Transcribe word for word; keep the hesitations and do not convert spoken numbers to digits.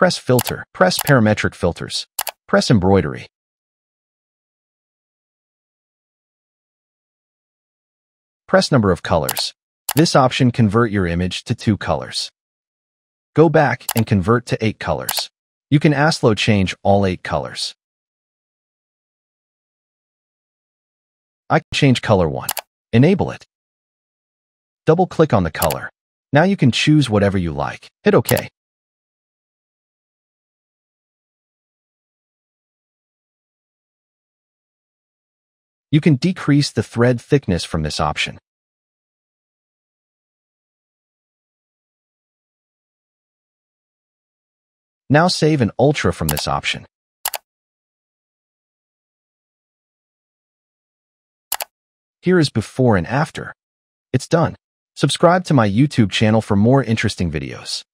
Press filter. Press parametric filters. Press embroidery. Press number of colors. This option convert your image to two colors. Go back and convert to eight colors. You can ASLO change all eight colors. I can change color one. Enable it. Double-click on the color. Now you can choose whatever you like. Hit OK. You can decrease the thread thickness from this option. Now save an ultra from this option. Here is before and after. It's done. Subscribe to my YouTube channel for more interesting videos.